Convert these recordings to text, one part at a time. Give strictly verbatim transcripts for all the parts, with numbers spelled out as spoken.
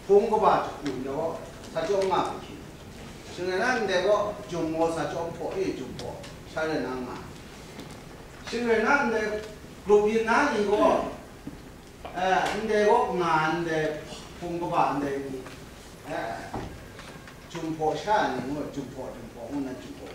봉고바 죽군요. 사종마 부키. 신뢰난 데고 중모 사종포 이 중포 차례낭마. 신뢰난 데 그룹이난 이거 에 인데고 난데 봉고바 인데 에 중포 샤니 뭐 중포 중포 오늘 중포.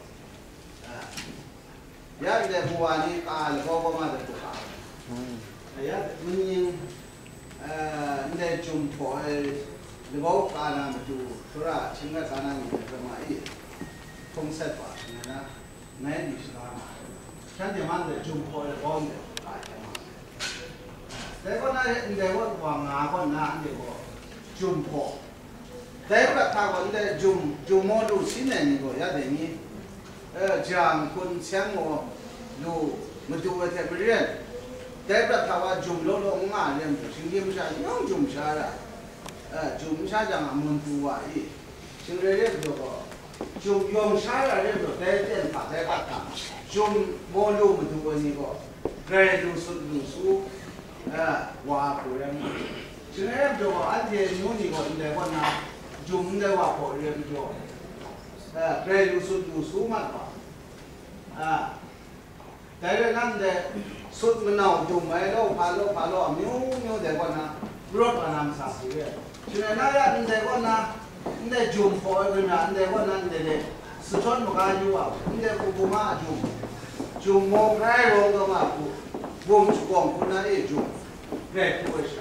야 인데 무안이 깔 거고마도 또 가. 야 문인 에 인데 중포에 Lebau kana maju tura chinga kana ni kama i konsep ba na nai ni sila kan de man de jum po le bom de ba kama de ko na de ko wa nga ko na de ko jum po de ko ta ko de jum jum mo lu sin ne ni ko ya de ni eh jang kun xiang mo lu maju te brian de ko ta wa jum lo lo nga le mu sin lim sha yong jum sha la 좀 사장아 문두와 이 신뢰력도 좀 용사라래도 대전 바대갔다 좀 뭐로 문두고니고 그래도 수수 와 보람 신뢰력도 안제 눈이고 근데 뭐나 좀 내와 보려도 그래도 수수만 봐 대련한데 숫문나오 좀 말로 발로 발로 묘묘 되거나 그렇다 남사시게 지나야 인데거나 인데 좀 보이면 인데거나 인데 스촌 뭐가 좋아 인데 고구마 좀좀 뭐가요 거마 몸 주공 군나리 좀 그래 그것이라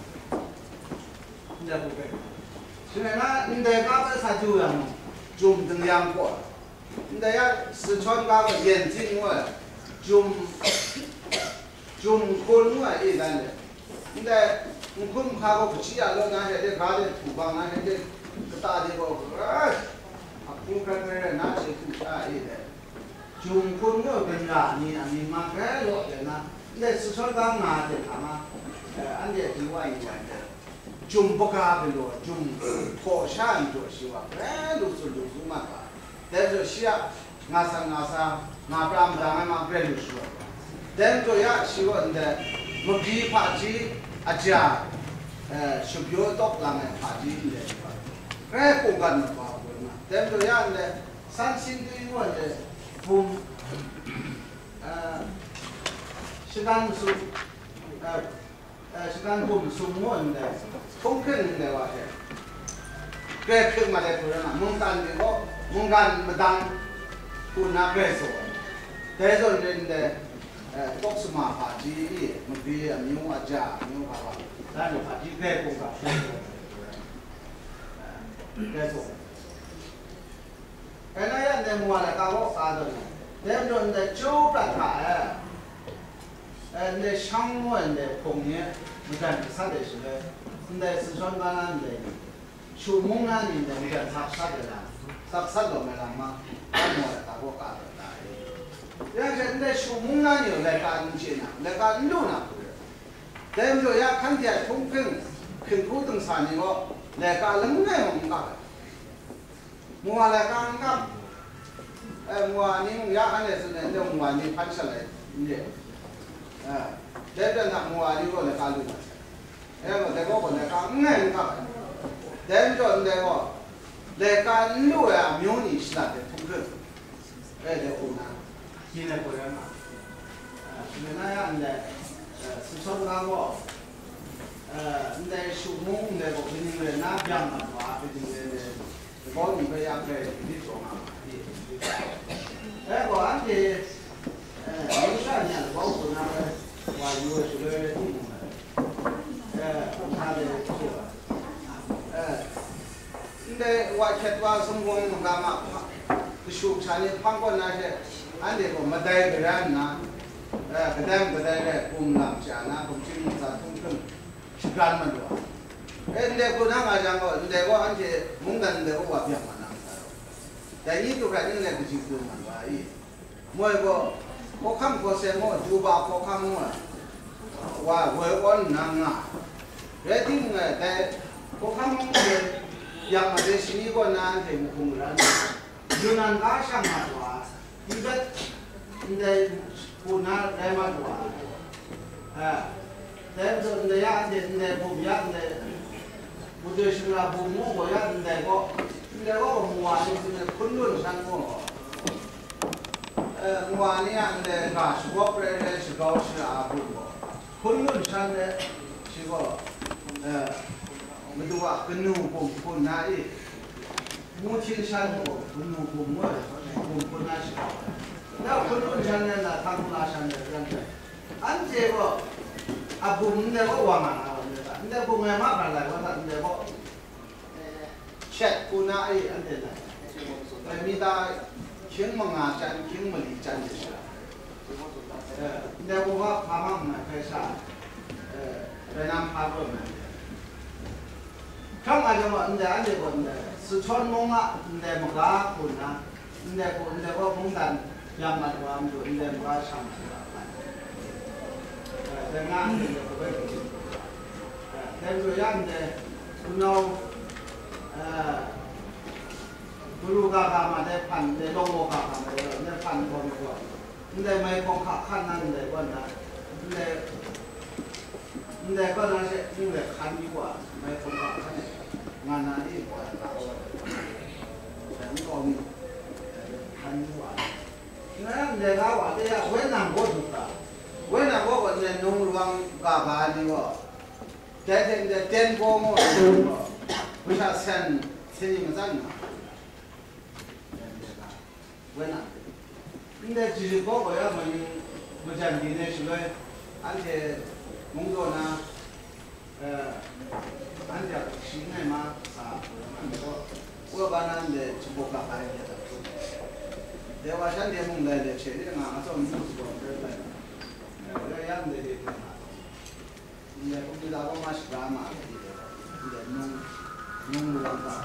인데 그게 지나야 인데 가서 사주야 좀 등양고 인데야 스촌 가서 연진 뭐좀좀 골무아 이단데 인데 묵금 하고 붙이야로 나 해대 가데 두방 나 해대 그따지고 아 아프카네 나 세투차 이래 중군거 된가 아니 아니 마그로 되나 근데 수설강 나한테 가마 안데 디와이 완데 좀 보가벨로 좀 고샤이 조시와 그래도 술도 마가 대저 시야 나사 나사 나브람 다마 그래도 쉬어 덴도야 쉬어인데 뭐 비파지 아자 에 슈비오 똑라면 파지인데 그래 공간을 봐 보면 덴도야인데 산신도 이거인데 봄 어, 시간 수 어, 시간 봄 수모인데 통큰인데 와해 그래 큰 말에 그러나 문간이고 문간 마당 군나 그래서 대전인데 똑스마 바지 무비 아니오 아자 아니오 바바 나는 바지 개 공가 그래서 에나야 내 모아라 가고 가더니 내면데 쪼라타 에 상무인데 공예 무단 사대시래 근데 스전 가는데 추몽난인데 무단 삽사대라 삽사도 메라마 모아라 가고 가더라 야, 근데 수문난이요. 내가 안지나, 내가 안도나 그래. 대로 야 kandia 통큰 큰 고등산이고 내가 능내 뭔가. 뭐가 내가 안가. 에 뭐아니 야 안에서는 내 뭐아니 판살래 이제. 에 대변나 뭐아니고 내가 알고. 내가 내가 뭐 내가 안내가. 대로 내가 내가 안도야 묘니 시나데 통큰. 에 내가 기내 보려나. 기내나야 안돼. 수천가고. 근데 수몽 내고 그님을 나병만 와. 그님을 거기 그야 그래 이쪽아. 에고 안돼. 유산이야. 거기 나가 와 유서를 에 하데 키워. 에 근데 와 쳇와 성공 가마 그 수찬이 판권 나세 안돼 뭐 마다이 그란나 에 그다음 그다음에 봄남자나 봄치무사 통큰 시간만 좋아. 근데 그 나가장 거 근데 그 안제 뭔가인데 그거 병만 나온다. 대이도 가지는 그 지금만 봐. 이 뭐이고 kokam kose mo juba kokam mo wa weon nanga reading that kokam yang ada sini ko na te mukungulan yunan ka siya matwa ibat hindi puna dai matwa ah then so hindi ya hindi hindi bubya hindi 不就是那不木我要那个那个木啊，就是昆仑山木。呃，木啊，你看那个是我不是是高是啊不过，昆仑山呢是个呃，没多啊，跟路不不哪里，木青山木跟路不木不不那是高的。那昆仑山呢，那唐古拉山的人的，俺这个啊不那个往啊。那不买马来，我说那个，切不那哎，安得来，哎，米达青蒙啊，占青蒙里占的是，呃，那个我爬嘛嘛开啥，呃，在南爬过嘛。上来就么，那安得个那四川蒙啊，那么个困啊，那个那个蒙丹，亚马我们就那么个上去了，呃，在南那个不会。但是样的，不闹，呃，不如干干嘛的盘的弄我干干嘛的，那盘光光，你在买光看看那你在管他，你在，你在管那些，你在看一挂，买光看看的，俺那里挂打我，全光明，看一挂，那那个话的呀，为难我做的，为难我我那农庄干干的我。在这个电锅我为啥钱钱你们挣啊？为哪？你那只是包括要么不讲的那是个，而且工作呢，呃，俺家是那嘛啥，我我把那的就不干干的，在我现在弄来的车里啊，做你做这个，我这样的的。你我们那个马是干嘛的？你弄弄那个，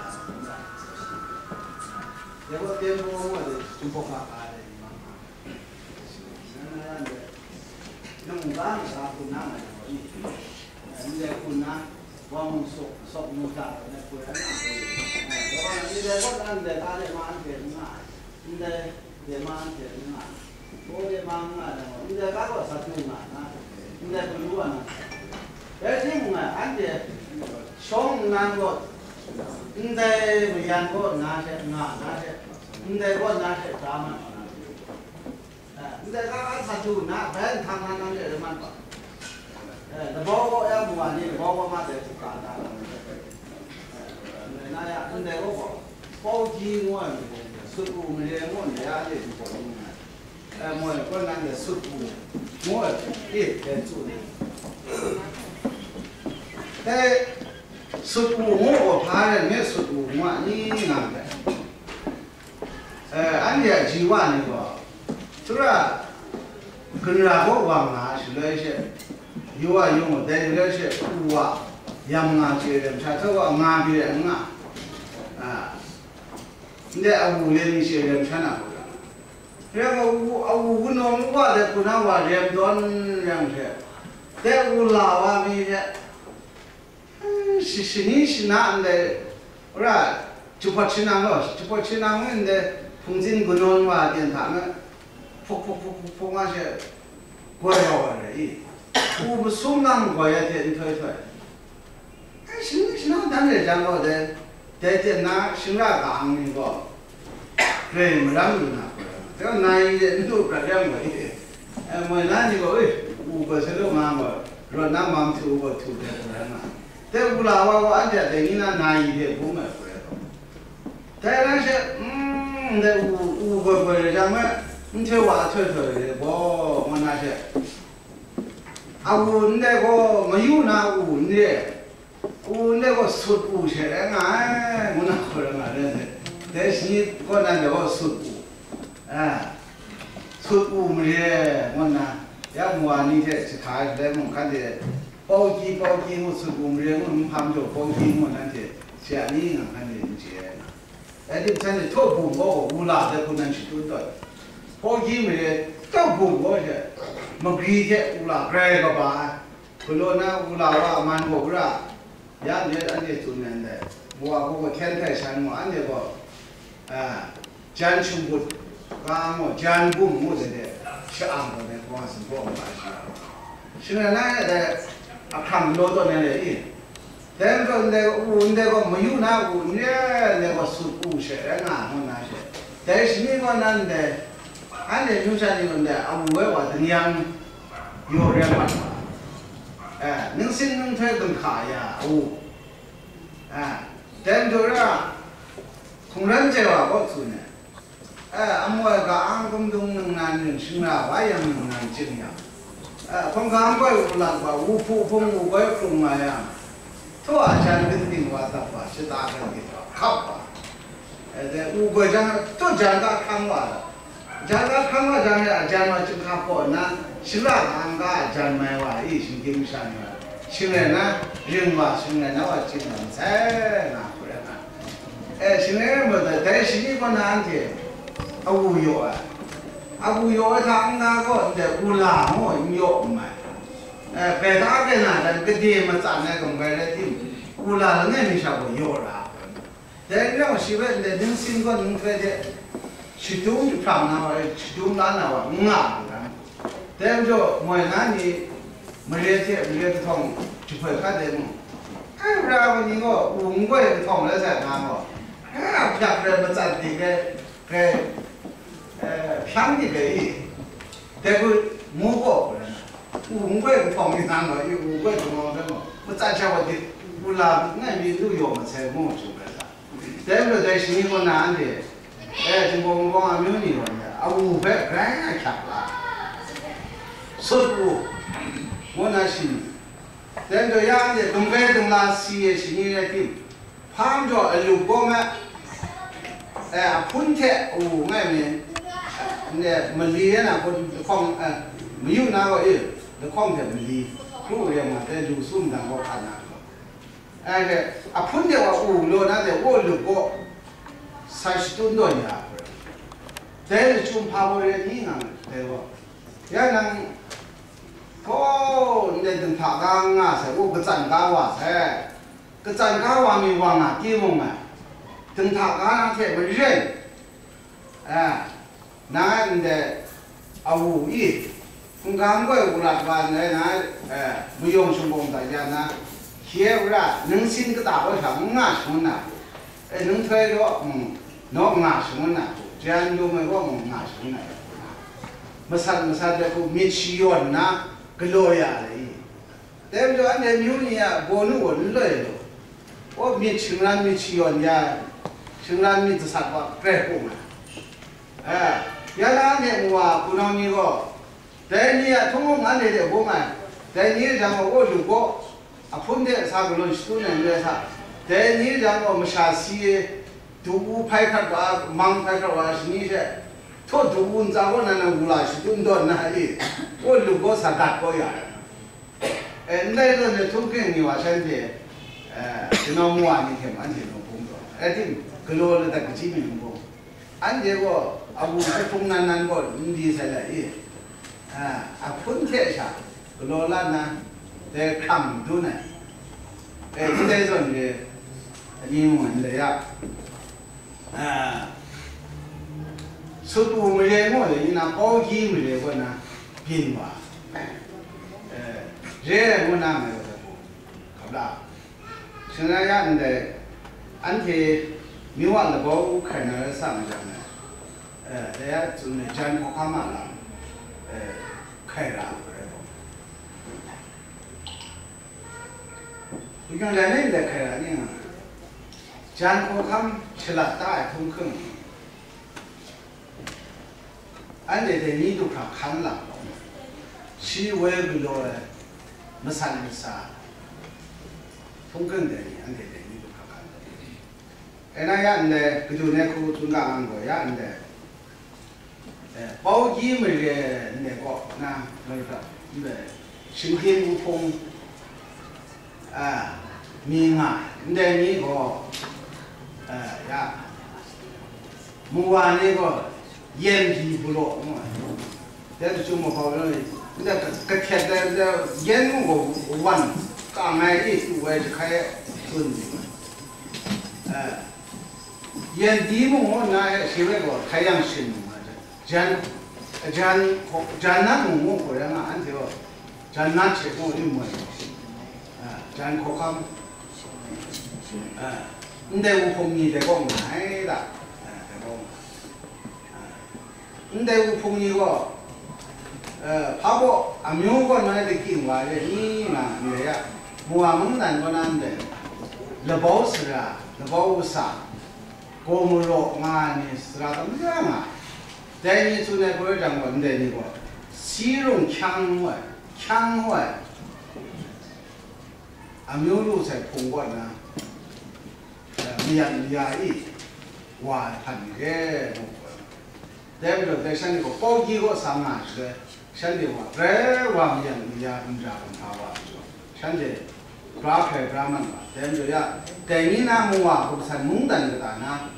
那个电锅我的就不发开的嘛。那样的，弄干啥不难的，你你在困难，我们说说弄啥那不然那可以。哎，我你在我那在打的嘛的嘛，你在在嘛的嘛，我的嘛嘛的，你在哪个啥地嘛啊？你在不路啊？哎，这么啊，俺这上南个，你在不阳个那些那那些，你在个那些咱们，哎，你在那俺他就那反正他那那些人嘛，哎，那包括要不啊，你包括嘛在不干的，哎，那呀，你在个包包机我，水务没得我那样的就不用了，哎，我我那个水务，我也在做的。在十五我爬的没十五万，你那个，呃，俺家几万那个，是不是？跟那个往哪去了一些，有啊有啊，但是那些五啊，羊啊这些，他这个俺别人啊，啊，你在屋里那些人全那不是？这个屋啊屋弄我的不能话人多人些，在屋老啊那些。是是你是哪的？我说就怕吃那个，就怕吃那个的，风景不弄话点他们，扑扑扑扑扑那些，过要而已。我们送那过也点推推。哎，是是那当然讲过的，在在那是那讲那个，对，没让你那过，这个男人都不这样过的。哎，我那那个哎，我不是那嘛嘛，说那嘛土我土的不然嘛。在屋拉我我俺家在你那南一点不买回来了，在那些嗯，在屋屋过过的咱们，你推娃推推的，我我那些，啊屋那个没有那屋的，屋那个出屋去了哎，我那回来嘛人的，但是你我那叫我出屋，哎，出屋没得我那，要不啊你这去看来我看的。包机包机，我出工人，我们旁边包机，我那些乡里人看的些，哎，你真的托付我，我哪的不能去做到？包机没得，都不我些，没皮些，我哪这个吧？不论那我哪话蛮多不啦？伢子俺这做人的，我我我天台山我俺这个，啊，江青不，刚我江不我这的，吃安个的光是光把事，现在那的。啊，看多多年的伊， 但是那个我那个没有那我呢那个是故事人啊，我那些，但是那个那的，俺那有啥那个的啊，我我怎样有人嘛，哎，能心能退能卡呀，哦，哎，但就是从人这话我说呢，哎，俺们个俺公东能难人生啊，我也能难经呀，哎，从俺过有那个无铺风无过风啊呀。 多钱肯定我得花，是大概的看吧。呃，这五个人都讲个看法了，讲个看法讲的讲嘛就看破那，是那看个讲买话一心经商了，现在呢人嘛现在那话经常在那不然呢，哎，现在没得，但是你个难题，啊无药啊，啊无药他那个在无拉我药买。 哎，白大个呢，咱个地嘛，咱那个买来地，乌拉那没啥个有啦。但让我媳妇那能新个能开的，去东就上那玩意，去东那那玩意啊，但就我那里没热天，没热通，就会看的么？哎，不然我你个五个人通了才那个，哎，偏偏不咱这个个呃偏的个，但是没过不然。 五块不同的那个，有五块同的什么？我咱家我的，我那那边都有嘛，才弄出来的。再不在新河南的，哎，这我我还没有你说的，啊，五百块也看了，十五，我那是，但这样的东北东南西的新年的地，旁着六个嘛，哎，春天哦，外面，那没离那个放哎，没有那个哎。 那矿田没离，路也嘛在路顺上我看那个，哎个啊碰见我五六那的我六个三十吨多呀，但是就怕我也听啊，对不？也能，哦，你等他刚啊，才我个站岗哇噻，个站岗哇没往哪地方嘛？等他刚那天个人，哎，那你的啊五亿。 从刚过乌拉巴那那哎，没用成功大家呢，贴乌拉能新个大伙上啊什么呢？哎，能推着嗯，那啊什么呢？这样就没我们啊什么呢？没啥没啥的，不没起源呐，个老呀嘞。但是俺这牛呢，我能我来了，我没青兰没起源呀，青兰没这啥个白红啊？哎，原来俺这我不能那个。 但你啊，通过俺这的我们，但你让我我如果啊碰见啥个东西都能干啥，但你让我们下西都拍开吧，忙拍开吧是你些，他都问咋我那那乌拉是东多那里，我如果啥大个呀，哎，那个呢，通跟你话现在，呃，就那么晚你看完全能工作，哎，对，个罗了那个基本工，俺这个啊，我是东南南个你才来耶。 啊，啊，春天下，罗兰呢，在康都呢，哎，现在说的英文的呀，啊，首都没来过的，你那宝鸡没来过呢，平吧，呃，热我那没有的，好不啦？现在呀，你的，俺这没完了，我看那上面呢，呃，大家准备讲好看嘛了。 呃，开了，你看来那在开了呢，讲好看吃了大通坑，俺这在你都上看了，西我也不了嘞，没啥没啥，通坑的你俺这在你都上看了，哎那样的，这就那口中干安个样的。 宝鸡没的那个那那个那身体不通啊，命啊，那那个呃呀，木完那个眼皮不落嘛，但是就么好了，那个个天的那眼我弯，刚来一度还是开顺的嘛，哎，眼底么那是那个太阳神。 jan jan jan na mu ko ya na an teo jan na che ko ni mo ah jan ko kam 아, 근데 우풍이 되고 말다. 되고. 근데 우풍이고 어 바보 아묘고 너의 느낌 와래 니나 니야 무아문난 거난데 러버스라 러버우사 고물로 마니 스라담자마 대니 순에 보여장 건데 니고 시롱 향화 향화 아묘로세 풍거나 미안 미야이 와 판게 대비로 대신에 고기고 상하시게 션데와 그래와 미안 미야 음자는 나와죠 션데 그라페 브라만 대비로야 대니나 모와 고산 뭉단다나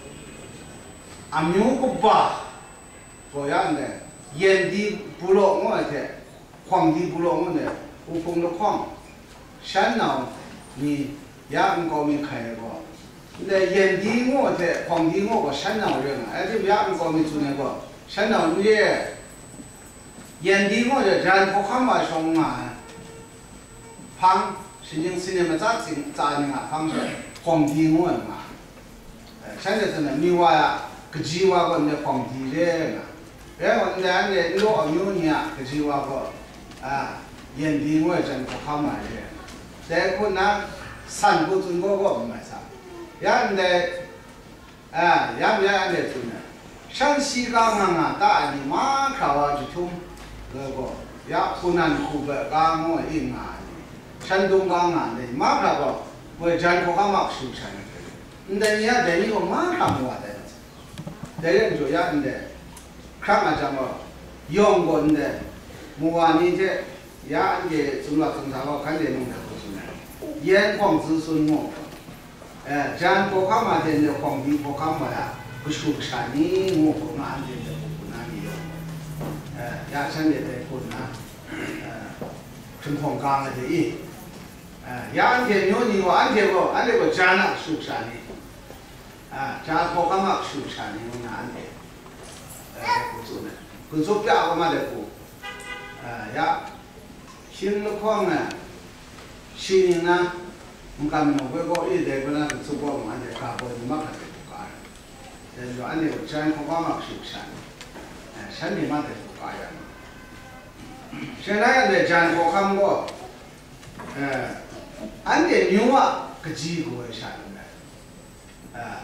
아묘고바 고야네 옌디 불로 뭐한테 황디 불로 뭐네 우풍도 황 션나오 니 야음고미 카이고 근데 옌디 뭐한테 황디 뭐고 션나오려나 애들 야음고미 주네고 션나오 예 옌디 뭐저 잔포카마 송아 방 신경 쓰내면 짜증 짜증아 방서 황디 뭐마 션데서는 미와야 그 지와고 내 황디래나 그래서 근데 안에 로 어미오니야 그 지와고 아 옌디 뭐 잔포카마래 대구나 산고 준 거고 엄마사 야인데 아 야야인데 주네 샹시강아 다니 마 가와주tum 그거 야 고난 구베 강어 인가니 산동강아네 마 가고 뭐 잔고가 막 수찬 근데 야 대니고 마 가고 와대 대는 줘야인데 가마자뭐 영건데 무안이 이제 야 이제 중학생하고 관계는 옌 광子孙我，哎，咱不看嘛，现在皇帝不看嘛呀，不出山呢，我不难的，不难的哟，哎，亚山的在不难，哎，春风刚的一，哎，亚天牛你我安天我安这个咱那出山的，啊，咱不看嘛出山的我难的，哎，不做呢，不做不要我嘛的不，哎呀，新的况呢。신이나 뭔가 뭐고 이 대구나 그 수고 많이 가고 막 하게 가. 그래서 안에 전 공감학 식산. 산이만 되고 가야.现在的전 공감고 에 안에 뉴와 그 지구에 사는데. 아.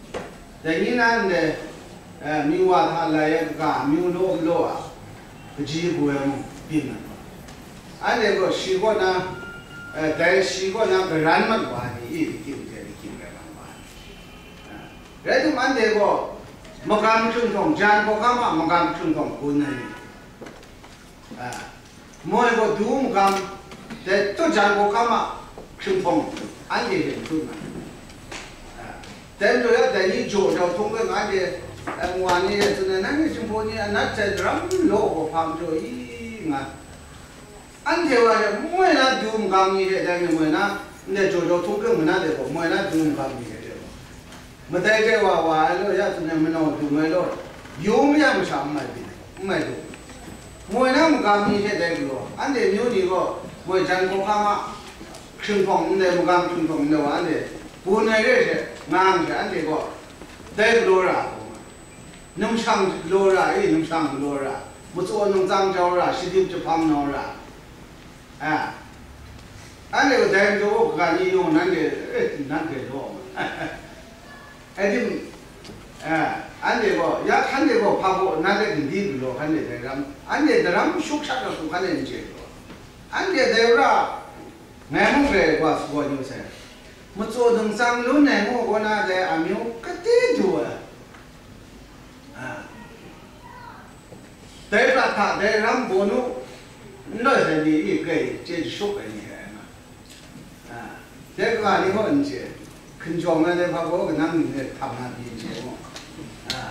대기난데 에 뉴와 달라야가 뉴로로아 그 지구에 있는 거. 안에 그 시고나 대 시고나 그 란만 와니 이 기운들이 기운을 와. 그래도 안 되고 뭐감 충동 잔고 가마 뭐감 충동 군는. 아 뭐이고 두음감 대또 잔고 가마 충동 안 되는 군. 아 대로야 대니 조조 통근 안 돼. 와니 에서는 나는 좀 보니 나처럼 로고 방조 이가 안되와야 뭐나 좀 강의해 되는 뭐나 근데 저저 통금 뭐나 되고 뭐나 좀 강의해 되고 뭐 대개와 와로 야스는 뭐노 좀로 요미야 무sam마디 뭐도 뭐나 뭐 강의해 되고 안돼 묘니고 뭐 잔고가마 충동인데 뭐감 충동인데 안돼 보내게 망게 안되고 대로라 넘상 로라 이 넘상 로라 뭐做弄脏招啦西地就旁弄啦 아, 아니 그 대도 가니 용 난게 난게 로. 애들 아, 안돼 뭐 약한데 뭐 바보 나게 니들로 한데 대람 안돼 대람 숙사가 숙하는 지. 안돼 대라 매문게 와 수고 요새. 뭐 조등상 논에 뭐 원하대 아미오 그때 좋아. 아. 대라 다 대람 보노那是你一个这是说给你嘛，啊，这个啊你好你去，跟家们的话我跟他们的他们比起嘛，啊，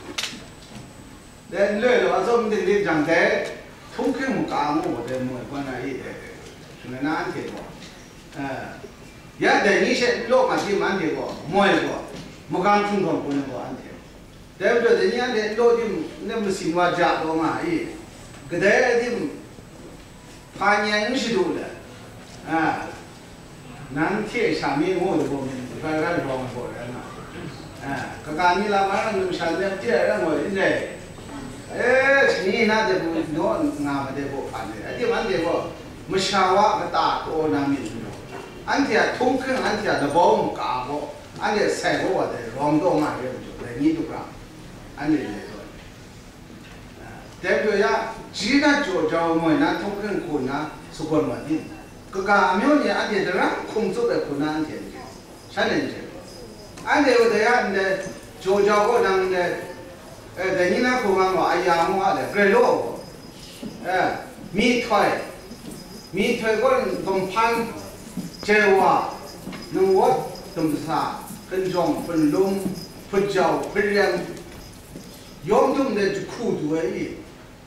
但来了说我们的的讲在，通开木干木的木关那一的，是那难的个，啊，也得你些老百姓蛮的个，没个，木干冲动不能个安的，对不对？人家的老的那么生活家多嘛，伊，个代的。 半年是多了，啊， 南天下面我的我们刚刚说过人了，哎，刚刚你那晚上你们山在第二让我现在，哎，你那得不我俺们得不反正，哎，这完得不，没想话个大多难民了，俺家通坑俺家的包木搞过，俺家晒过我的黄豆嘛也不就，你就讲，俺家那个，代表呀，既然就叫我那通坑困难是过么的。 个家苗呢，俺这人工作的困难点的，啥人这个？俺这有的呀，那就叫个人的，呃，在你那空啊嘛，哎呀，我的给肉，哎，米腿，米腿个人同盘，这话，能我怎么啥？分装分笼分交分量，用用的就苦度而已，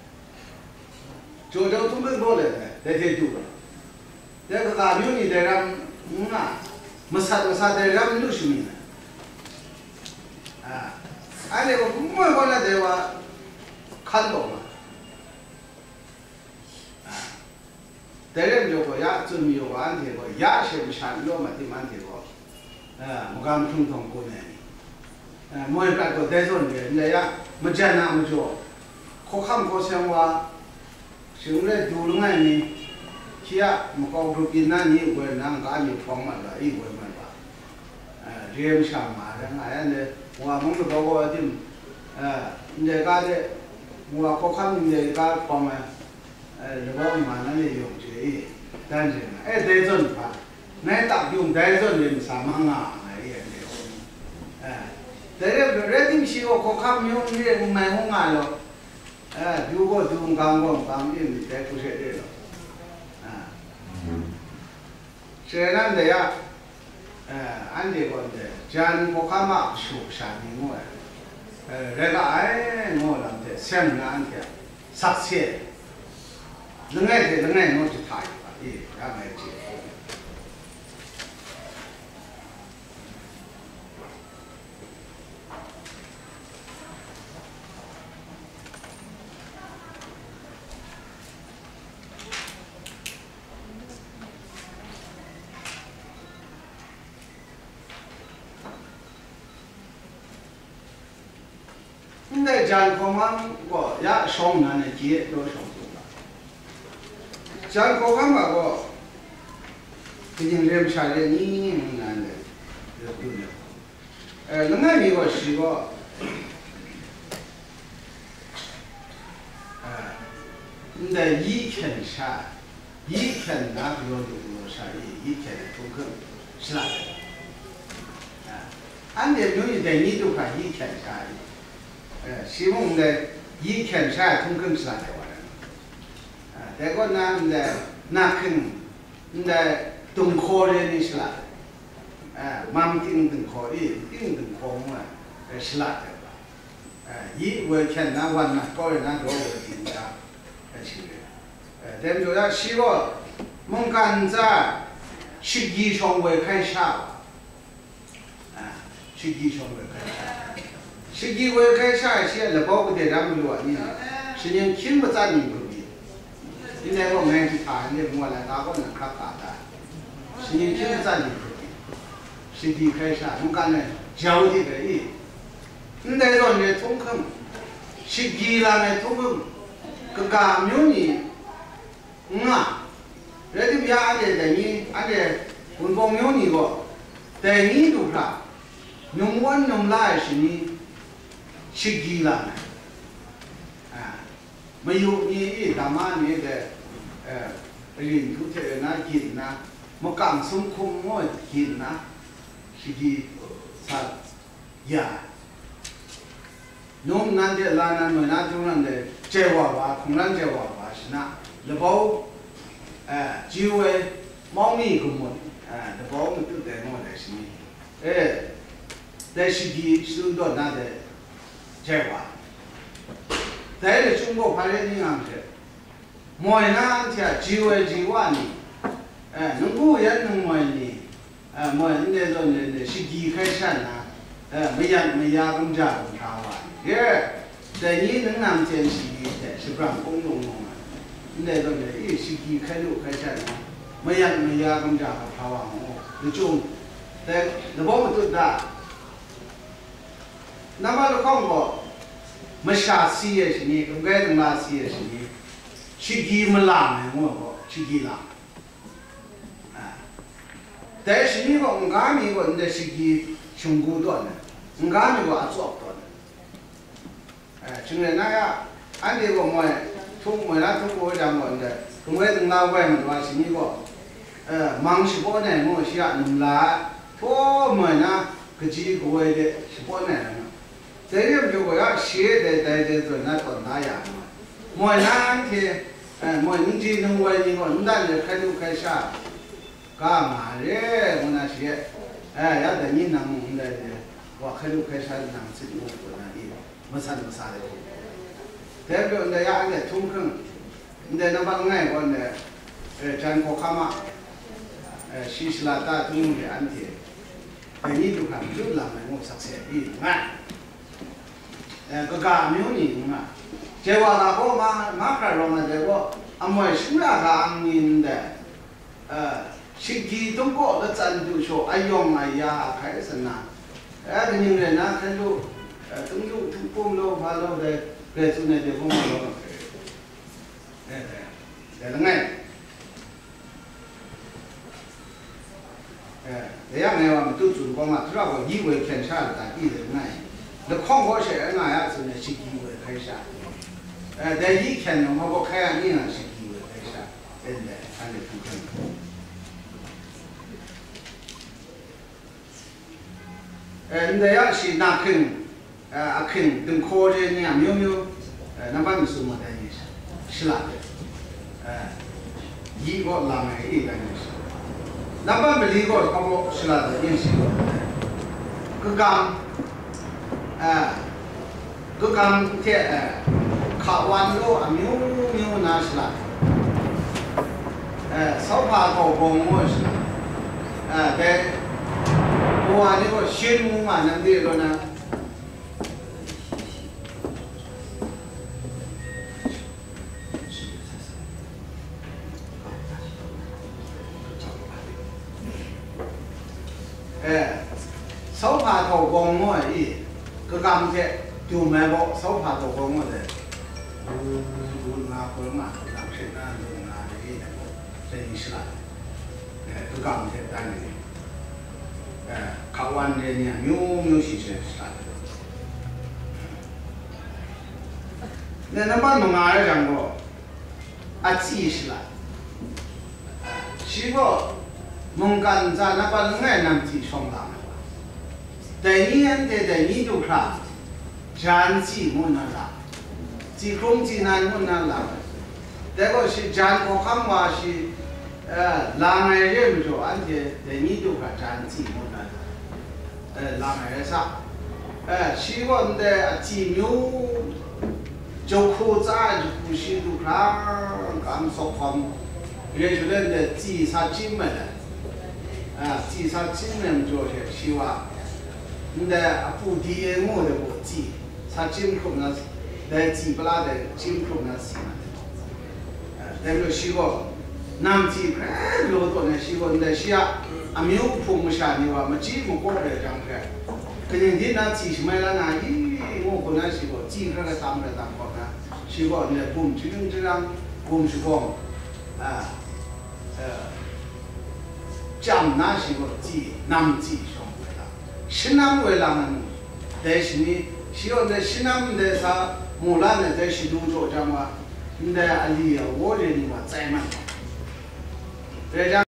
就叫他们过来的，在这做。 这个家苗呢，在让嗯啊，没啥没啥在让六十米呢，啊，俺这个没过来的话，看到嘛，啊，在人就个呀，真没有安这个呀，是不像要么的蛮这个，啊，我刚通通过来，啊，没办过在这里，人家没见那么久，可看可想话，现在做了爱呢。 kia mukau rupi na ni gue nang ka ni phong ma la i gue ma ba rem sha ma ra nga ya ne wa mong ko ko tim ne ka de wa ko kham ne ka phong ma le ba ma na ne yong che i dan je ai de zon ba nai ta yung dai zon ni sa ma nga ma ye ne eh de re re tim shi ko kham yung ni mai ho nga lo eh du ko du gang ko bang in de ku se de lo 这样的呀，呃，俺这个的，咱不干嘛修山的我，呃，那个哎，我啷的，像俺的，啥些，另外的另外我就他一个，咦，俺们这。那讲课嘛，我也上难的节都上足了。讲课嘛，我毕竟人下来你难的，有有了。呃，另外一个是个，呃，你在一天下，一天那个有有啥一一天都可是哪的？啊，俺这东西在你都看一天下的。 呃，希望呢，一天下通更是哪的玩意？啊，这个呢，呢，那肯，呢，东科的你是哪的？哎，满顶东科的，顶东科嘛，呃，是哪的吧？哎，一我天那晚那高人那多我听着，哎，是的，呃，咱就要希望，蒙干在实际上会开下，啊，实际上会开下。 实际我开下一些，那包括在咱们说呢，实际听不咱们不比。现在我们去谈的，我来打过那卡卡的，实际听不咱们不比。实际开下，我讲呢，教的个伊，你在说呢通坑，实际上呢通坑，个家苗呢，嗯啊，人家别俺这在你俺这文光苗呢个，在你路上，用完用来是你。 实际上呢，啊，没有你他妈你的，呃，人头在那紧呐，没刚生空我紧呐，实际他呀，侬那的拉那么那种人的这娃娃，空人这娃娃是那，那包，哎，就为猫咪个么，哎，那包我都在我在是呢，哎，在实际收到那的。 这话，在这中国拍的你看是，每那天几位几万呢，哎，能够也能每呢，哎，每那种的是几开山呐，哎，没呀没呀工家工厂哇，也，在你能那件事的是不让公用用啊，那种的也是几开六开山呐，没呀没呀工家工厂哇哦。 你就在那我们都的，那么你看过，没啥事也是你，跟外头那事也是你，去给没拉的我个，去给拉，啊，但是你个我家mi个你得是给胸骨多呢，我家mi个也做不到呢，哎，就是那个，俺这个么，从没那从过讲过的，跟外头那外面的话是你个。 呃，忙十八年我是啊，弄来，多么呢？个几个月的十八年了嘛。这样就我要写的在这做那做那样嘛。我那天，呃，我你这弄完以后，你那就开头开下，干嘛嘞？我那些，哎，要等你弄的，我开头开下弄自己我做那里，没啥没啥的。代表那样的中坑，你在那帮外国的，呃，咱国看嘛。 呃，新西兰大东的安提，哎，你就看就浪的我实现一嘛，呃，个家没有人嘛，结果那个马马卡罗嘛，结果阿莫苏拉个安宁的，呃，实际中国的战斗说，哎呦哎呀，开始呐，哎，个人人呐，看就，呃，中就中国路跑路的，该做那的风路了，哎哎，在那哎。 哎，那样的话，都做光嘛，主要个以为偏差了，但一人哎，那看过些人那样子呢，是以为开下，哎，但以前呢，我开下你那是以为开下，现在还得不可能。哎，那样是那肯，呃，阿肯等考的那样没有没有，呃，那把你说么的意思，是啦的，哎，一个浪哎一个意思。 那么没理过，他不是那个认识过，个刚，哎，个刚贴哎，考完了啊，没有没有那是啦，哎，手帕头工我是，哎，对，我话那个新木嘛，那这个呢？ 哎，手帕头工我伊，个钢铁就买个手帕头工我的，嗯，我拿回嘛，拿去拿就拿的伊的，这意思啦。哎，个钢铁单的，哎，考完的呢，有有些些啥的。那那把弄哪儿讲过？啊，记是啦，哎，是个。 蒙干在那把爱nam chỉ xong làm rồi, tại vì anh để tại vì đâu cả, chán chỉ muốn làm, chỉ không chỉ nan muốn làm, tại có sự chán có khăm mà sự làm này rồi rồi anh để tại vì đâu cả chán chỉ muốn làm, làm này sao, chỉ có để chỉ nhiều, cho khô ra cho khô xí đâu cả, cảm xúc không, rồi cho nên để chỉ sa chỉ mà啊，记上今年做些希望，你的不低我的不记，他进口那，在记不拉的进口那是嘛？呃，但是希望，南记很多多呢，希望你的下，啊没有碰不下你话，没记不过来这样子，肯定你那记什么了那？咦，我可能希望记那个当个当个呢，希望你的碰这种这样，碰是讲，啊，呃。 讲那些个记，南记上回来，西南回来呢，但是呢，希望在西南的啥，木兰呢在西都做讲嘛，你在阿里啊，我这里嘛在嘛，再讲。